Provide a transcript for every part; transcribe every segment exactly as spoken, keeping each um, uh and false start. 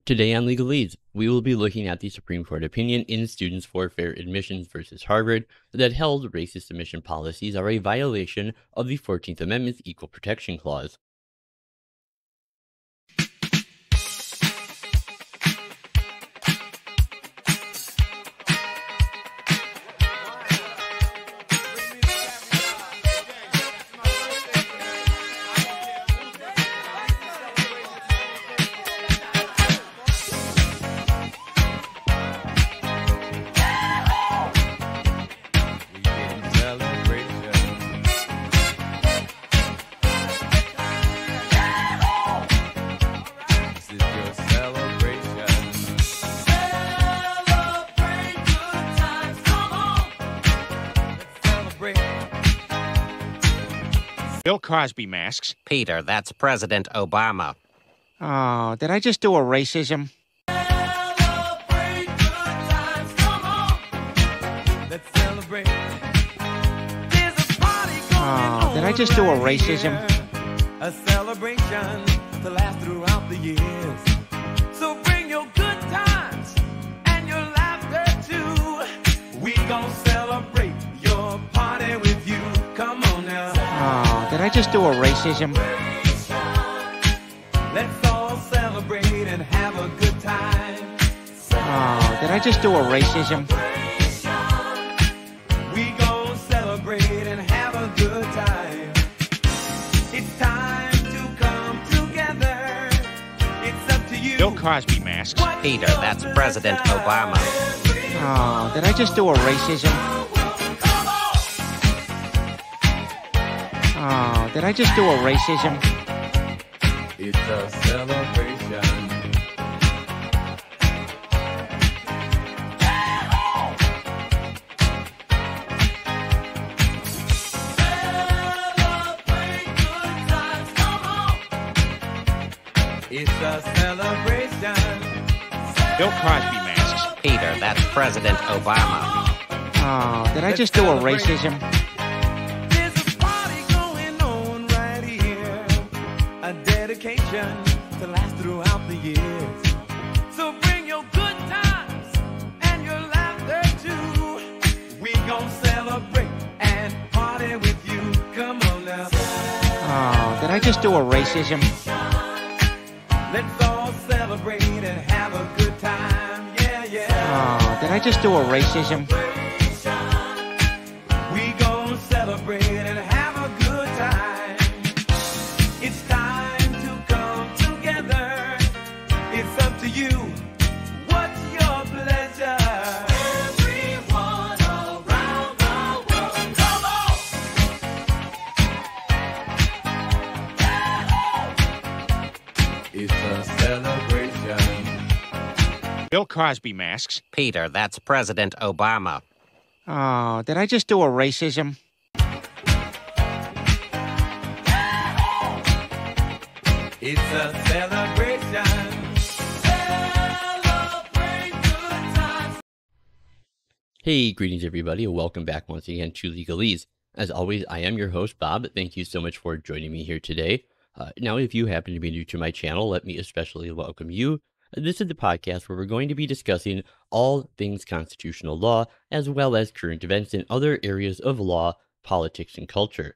Today on Legalese, we will be looking at the Supreme Court opinion in Students for Fair Admissions versus Harvard that held racist admission policies are a violation of the fourteenth Amendment's Equal Protection Clause. Bill Cosby masks. Peter, that's President Obama. Oh, did I just do a racism? Celebrate good times, come on. Let's celebrate. There's a party going Oh, on did I just do a right racism? here. A celebration to last throughout the years. So bring your good times and your laughter too. We gon' celebrate your party with you. Come on now. Oh, did I just do a racism? Let's all celebrate and have a good time. Oh, did I just do a racism? We gon' celebrate and have a good time. It's time to come together. It's up to you. Bill Cosby masks. What's Peter, your that's President pleasure? Obama. Oh, did I just do a racism? Come on. Oh, did I just do a racism? It's a celebration. Celebrate good times, come on. It's a celebration. Bill Cosby masks. Peter, that's President Obama. Oh, did I just do a racism? There's a party going on right here. A dedication to last throughout the years. So bring your good times and your laughter too. We gon' celebrate and party with you. Come on now. Oh, did I just do a racism? Let's all celebrate and have a good time. Yeah, yeah. Oh, did I just do a racism? We gon' celebrate and have a good time. It's time to come together. It's up to you. What's your pleasure? Everyone around the world, come on. It's a celebration. Bill Cosby masks. Peter, that's President Obama. Oh, did I just do a racism? It's a celebration. Celebrate good times. Hey, greetings everybody, and welcome back once again to Legalese. As always, I am your host, Bob. Thank you so much for joining me here today. Uh, now, if you happen to be new to my channel, let me especially welcome you. This is the podcast where we're going to be discussing all things constitutional law, as well as current events in other areas of law, politics, and culture.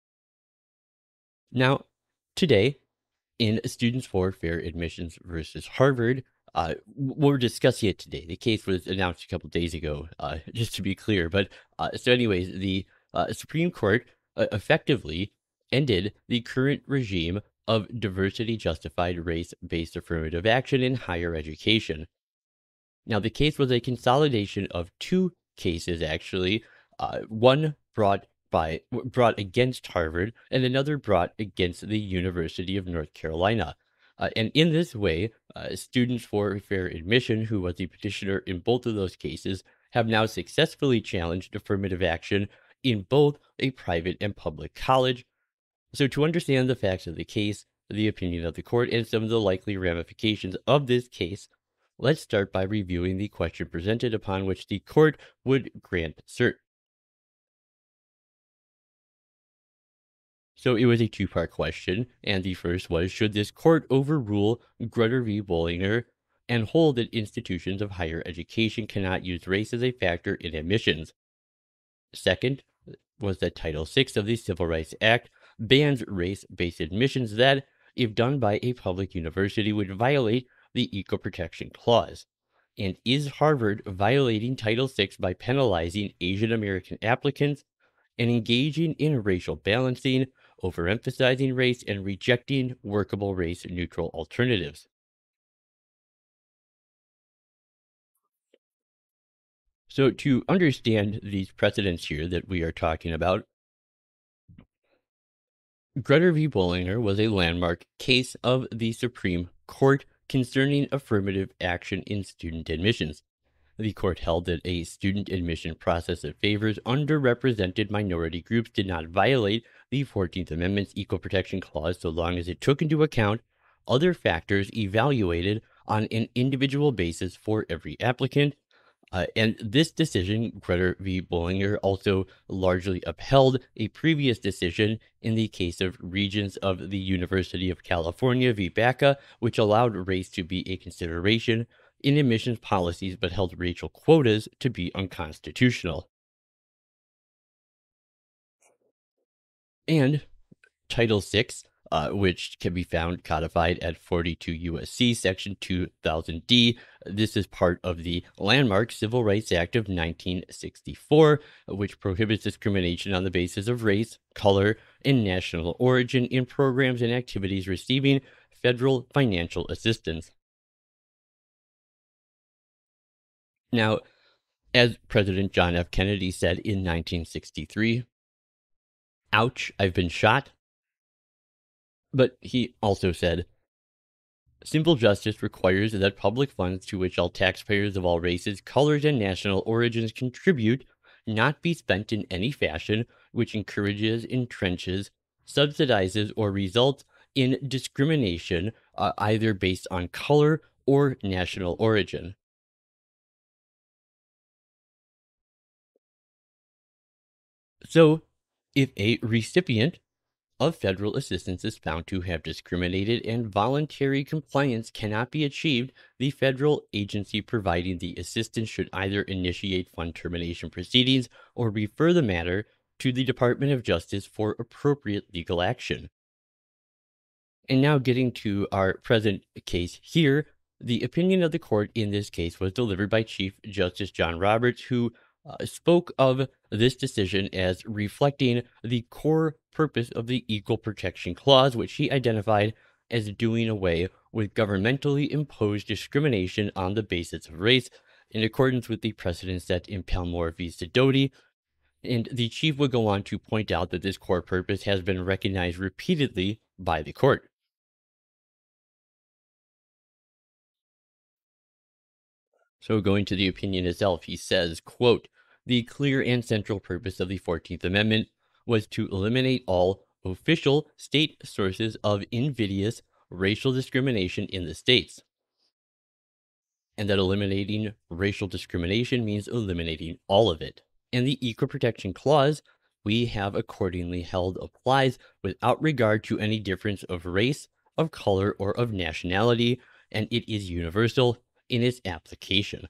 Now, today, in Students for Fair Admissions versus Harvard, uh, we're discussing it today. The case was announced a couple days ago, uh, just to be clear. But uh, so anyways, the uh, Supreme Court uh, effectively ended the current regime of diversity-justified race-based affirmative action in higher education. Now, the case was a consolidation of two cases, actually. Uh, one brought by brought against Harvard, and another brought against the University of North Carolina. Uh, and in this way, uh, Students for Fair Admission, who was the petitioner in both of those cases, have now successfully challenged affirmative action in both a private and public college. So to understand the facts of the case, the opinion of the court, and some of the likely ramifications of this case, let's start by reviewing the question presented upon which the court would grant cert. So it was a two-part question, and the first was, should this court overrule Grutter v. Bollinger and hold that institutions of higher education cannot use race as a factor in admissions. Second was that Title six of the Civil Rights Act bans race-based admissions that, if done by a public university, would violate the Equal Protection Clause. And is Harvard violating Title six by penalizing Asian American applicants and engaging in racial balancing, overemphasizing race, and rejecting workable race-neutral alternatives? So, to understand these precedents here that we are talking about, Grutter v. Bollinger was a landmark case of the Supreme Court concerning affirmative action in student admissions. The court held that a student admission process that favors underrepresented minority groups did not violate the fourteenth Amendment's Equal Protection Clause so long as it took into account other factors evaluated on an individual basis for every applicant. Uh, and this decision, Grutter v. Bollinger, also largely upheld a previous decision in the case of Regents of the University of California v. Baca, which allowed race to be a consideration in admissions policies but held racial quotas to be unconstitutional. And Title six, uh, which can be found codified at forty-two U S C Section two thousand D. This is part of the landmark Civil Rights Act of nineteen sixty-four, which prohibits discrimination on the basis of race, color, and national origin in programs and activities receiving federal financial assistance. Now, as President John F. Kennedy said in nineteen sixty-three, "Ouch, I've been shot." But he also said, "Simple justice requires that public funds to which all taxpayers of all races, colors, and national origins contribute not be spent in any fashion which encourages, entrenches, subsidizes, or results in discrimination uh, either based on color or national origin." So, if a recipient of federal assistance is found to have discriminated and voluntary compliance cannot be achieved, the federal agency providing the assistance should either initiate fund termination proceedings or refer the matter to the Department of Justice for appropriate legal action. And now getting to our present case here, the opinion of the court in this case was delivered by Chief Justice John Roberts, who uh, spoke of this decision as reflecting the core purpose of the Equal Protection Clause, which he identified as doing away with governmentally imposed discrimination on the basis of race, in accordance with the precedent set in Palmore v. Sidoti. And the chief would go on to point out that this core purpose has been recognized repeatedly by the court. So going to the opinion itself, he says, quote, "The clear and central purpose of the fourteenth Amendment was to eliminate all official state sources of invidious racial discrimination in the states. And that eliminating racial discrimination means eliminating all of it. And the Equal Protection Clause, we have accordingly held, applies without regard to any difference of race, of color, or of nationality, and it is universal in its application."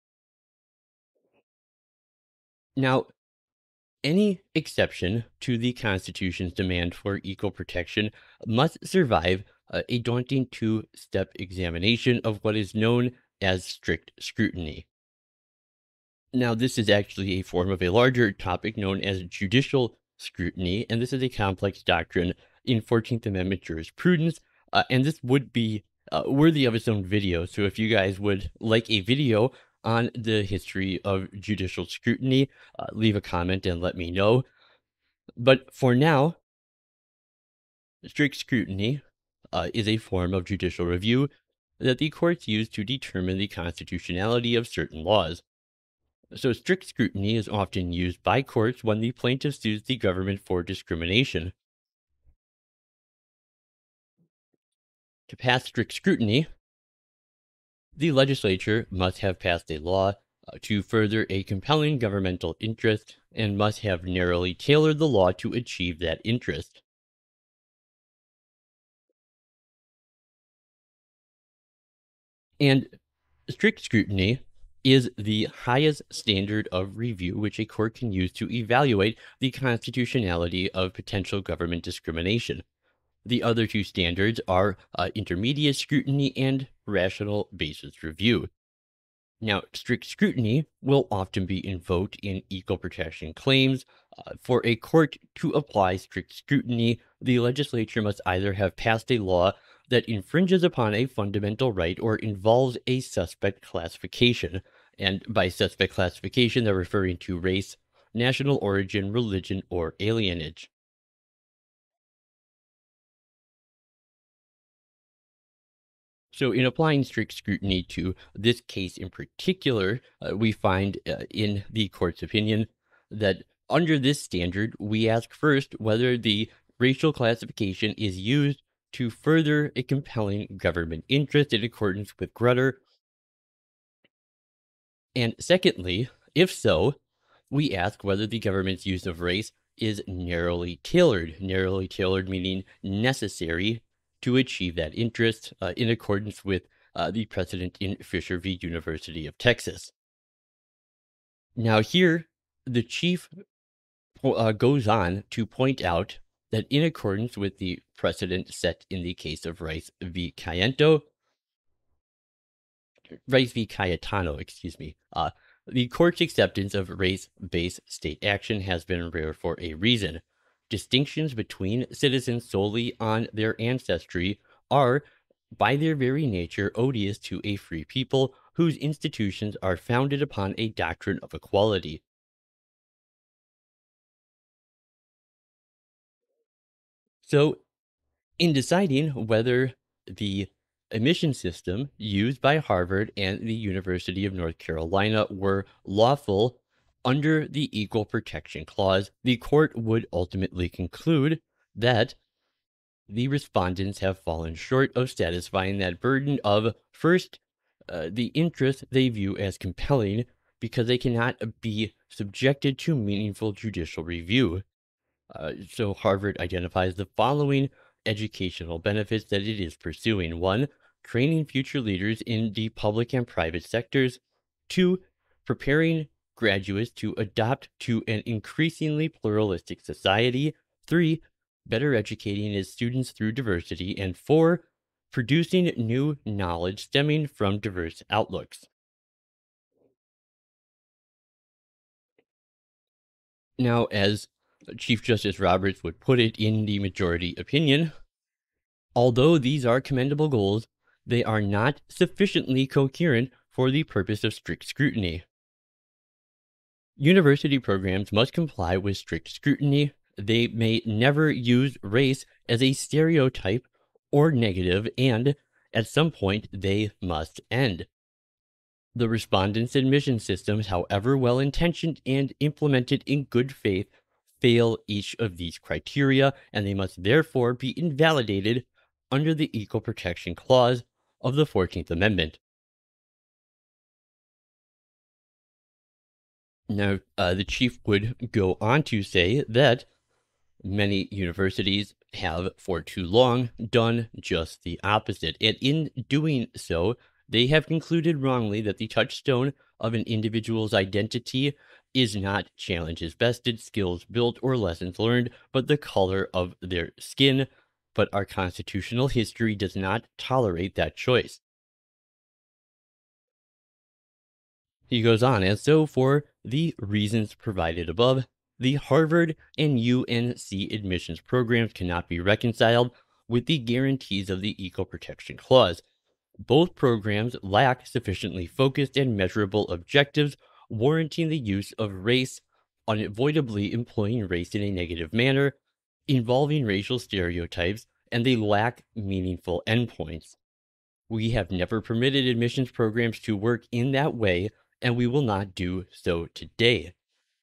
Now, any exception to the Constitution's demand for equal protection must survive uh, a daunting two-step examination of what is known as strict scrutiny. Now, this is actually a form of a larger topic known as judicial scrutiny, and this is a complex doctrine in fourteenth Amendment jurisprudence, uh, and this would be uh, worthy of its own video. So if you guys would like a video on the history of judicial scrutiny, uh, leave a comment and let me know. But for now, strict scrutiny uh, is a form of judicial review that the courts use to determine the constitutionality of certain laws. So strict scrutiny is often used by courts when the plaintiff sues the government for discrimination. To pass strict scrutiny, the legislature must have passed a law uh, to further a compelling governmental interest and must have narrowly tailored the law to achieve that interest. And strict scrutiny is the highest standard of review which a court can use to evaluate the constitutionality of potential government discrimination. The other two standards are uh, intermediate scrutiny and rational basis review. Now, strict scrutiny will often be invoked in equal protection claims. Uh, for a court to apply strict scrutiny, the legislature must either have passed a law that infringes upon a fundamental right or involves a suspect classification. And by suspect classification, they're referring to race, national origin, religion, or alienage. So, in applying strict scrutiny to this case in particular, uh, we find uh, in the court's opinion that under this standard, we ask first whether the racial classification is used to further a compelling government interest in accordance with Grutter. And secondly, if so, we ask whether the government's use of race is narrowly tailored, narrowly tailored meaning necessary to achieve that interest uh, in accordance with uh, the precedent in Fisher v. University of Texas. Now, here, the chief uh, goes on to point out that in accordance with the precedent set in the case of Rice v. Cayento, Rice v. Cayetano, excuse me, uh, the court's acceptance of race-based state action has been rare for a reason. Distinctions between citizens solely on their ancestry are, by their very nature, odious to a free people whose institutions are founded upon a doctrine of equality. So, in deciding whether the admission system used by Harvard and the University of North Carolina were lawful under the Equal Protection Clause, the court would ultimately conclude that the respondents have fallen short of satisfying that burden of, first, uh, the interest they view as compelling because they cannot be subjected to meaningful judicial review. Uh, so Harvard identifies the following educational benefits that it is pursuing. One, training future leaders in the public and private sectors. Two, preparing graduates to adapt to an increasingly pluralistic society. Three, better educating its students through diversity. And four, producing new knowledge stemming from diverse outlooks. Now, as Chief Justice Roberts would put it in the majority opinion, although these are commendable goals, they are not sufficiently coherent for the purpose of strict scrutiny. University programs must comply with strict scrutiny. They may never use race as a stereotype or negative, and at some point they must end. The respondents' admission systems, however well intentioned and implemented in good faith, fail each of these criteria, and they must therefore be invalidated under the Equal Protection Clause of the fourteenth Amendment. Now, uh, the chief would go on to say that many universities have for too long done just the opposite, and in doing so, they have concluded wrongly that the touchstone of an individual's identity is not challenges vested, skills built, or lessons learned, but the color of their skin. But our constitutional history does not tolerate that choice. He goes on, and so for the reasons provided above, the Harvard and U N C admissions programs cannot be reconciled with the guarantees of the Equal Protection Clause. Both programs lack sufficiently focused and measurable objectives, warranting the use of race, unavoidably employing race in a negative manner, involving racial stereotypes, and they lack meaningful endpoints. We have never permitted admissions programs to work in that way, and we will not do so today.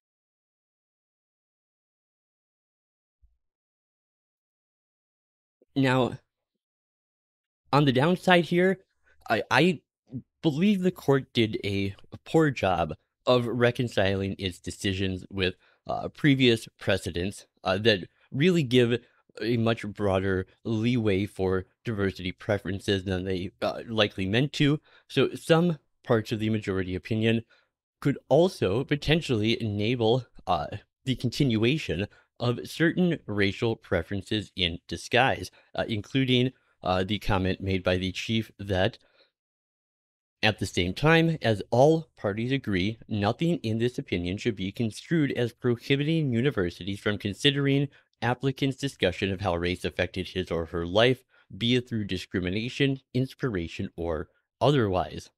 Now, on the downside here, I, I believe the court did a, a poor job of reconciling its decisions with uh, previous precedents uh, that really give a much broader leeway for diversity preferences than they uh, likely meant to. So some parts of the majority opinion could also potentially enable uh, the continuation of certain racial preferences in disguise, uh, including uh, the comment made by the chief that at the same time, as all parties agree, nothing in this opinion should be construed as prohibiting universities from considering applicants' discussion of how race affected his or her life, be it through discrimination, inspiration, or otherwise.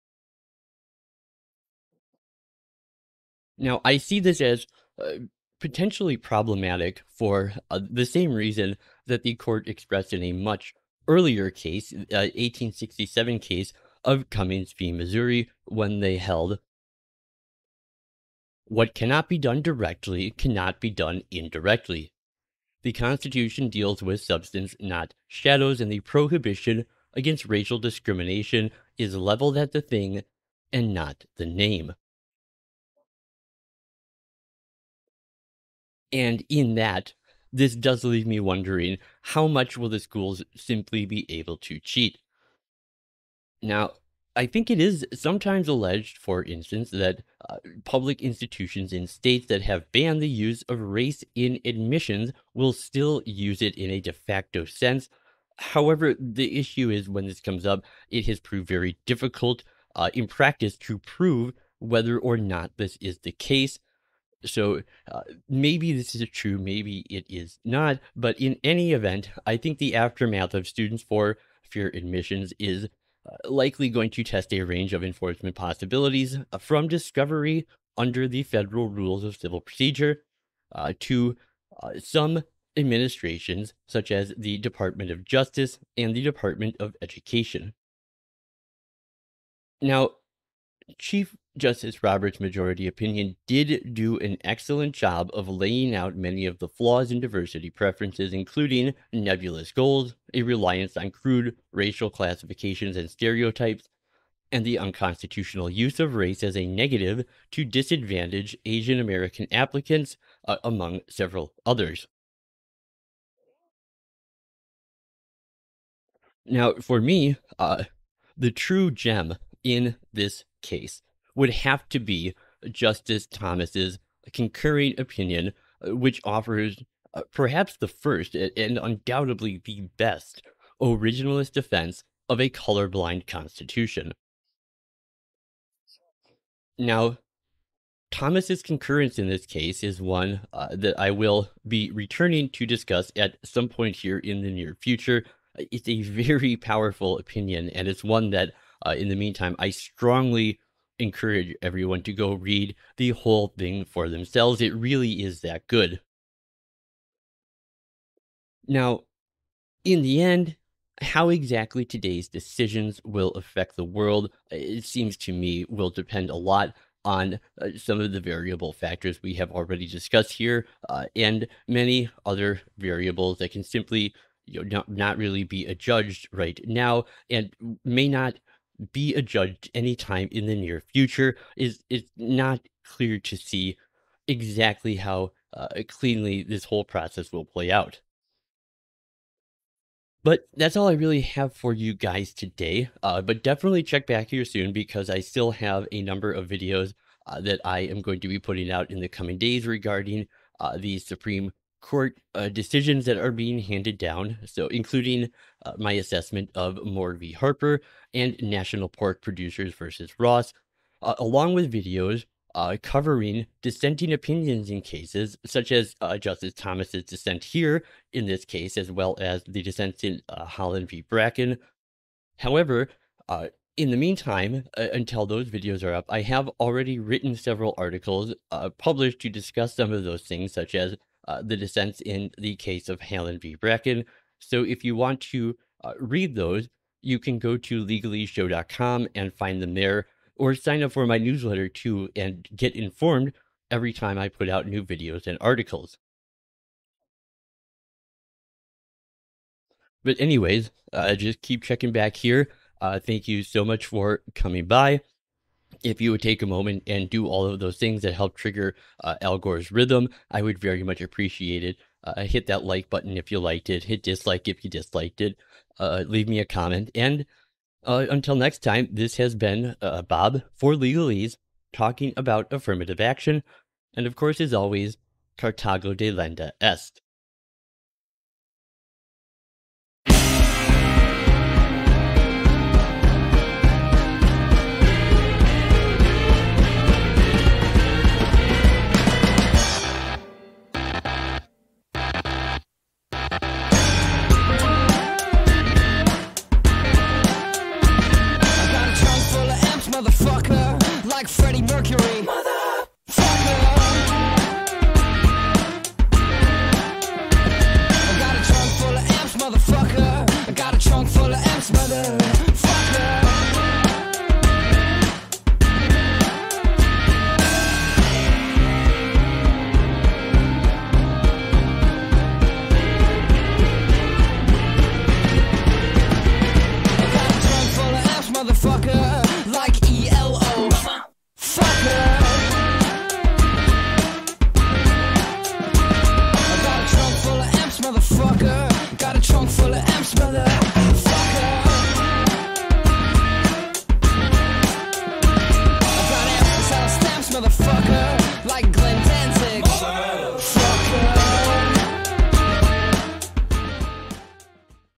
Now, I see this as uh, potentially problematic for uh, the same reason that the court expressed in a much earlier case, uh, eighteen sixty-seven case of Cummings v. Missouri, when they held what cannot be done directly cannot be done indirectly. The Constitution deals with substance, not shadows, and the prohibition against racial discrimination is leveled at the thing and not the name. And in that, this does leave me wondering, how much will the schools simply be able to cheat? Now, I think it is sometimes alleged, for instance, that uh, public institutions in states that have banned the use of race in admissions will still use it in a de facto sense. However, the issue is when this comes up, it has proved very difficult uh, in practice to prove whether or not this is the case. So uh, maybe this is true, maybe it is not. But in any event, I think the aftermath of students for fear admissions is uh, likely going to test a range of enforcement possibilities uh, from discovery under the federal rules of civil procedure uh, to uh, some administrations, such as the Department of Justice and the Department of Education. Now, Chief Justice Roberts' majority opinion did do an excellent job of laying out many of the flaws in diversity preferences, including nebulous goals, a reliance on crude racial classifications and stereotypes, and the unconstitutional use of race as a negative to disadvantage Asian American applicants, uh, among several others. Now, for me, uh, the true gem in this case would have to be Justice Thomas's concurring opinion, uh, which offers uh, perhaps the first a- and undoubtedly the best originalist defense of a colorblind constitution. Now, Thomas's concurrence in this case is one uh, that I will be returning to discuss at some point here in the near future. Uh, It's a very powerful opinion, and it's one that, uh, in the meantime, I strongly encourage everyone to go read the whole thing for themselves. It really is that good. Now, in the end, how exactly today's decisions will affect the world, uh, it seems to me, will depend a lot on uh, some of the variable factors we have already discussed here, uh, and many other variables that can simply, you know, not, not really be adjudged right now, and may not be adjudged anytime in the near future. Is it's not clear to see exactly how uh, cleanly this whole process will play out. But that's all I really have for you guys today. Uh, but definitely check back here soon because I still have a number of videos uh, that I am going to be putting out in the coming days regarding uh, the Supreme Court uh, decisions that are being handed down. So, including uh, my assessment of Moore v. Harper and National Pork Producers versus Ross, uh, along with videos uh, covering dissenting opinions in cases such as uh, Justice Thomas's dissent here in this case, as well as the dissent in uh, Holland v. Bracken. However, uh, in the meantime, uh, until those videos are up, I have already written several articles uh, published to discuss some of those things, such as uh, the dissents in the case of Holland v. Bracken. So if you want to uh, read those, you can go to legalese show dot com and find them there, or sign up for my newsletter too and get informed every time I put out new videos and articles. But anyways, uh, just keep checking back here. Uh, thank you so much for coming by. If you would take a moment and do all of those things that help trigger uh, Al Gore's rhythm, I would very much appreciate it. Uh, hit that like button if you liked it. Hit dislike if you disliked it. Uh, leave me a comment. And uh, until next time, this has been uh, Bob for Legalese talking about affirmative action. And of course, as always, Carthago delenda est. Motherfucker, like Freddie Mercury. Motherfucker. I got a trunk full of amps, motherfucker. I got a trunk full of amps, motherfucker. I got a trunk full of amps, motherfucker. Like E L O, fucker. I got a trunk full of amps, motherfucker. Got a trunk full of amps, motherfucker. I got amps, stamps, motherfucker.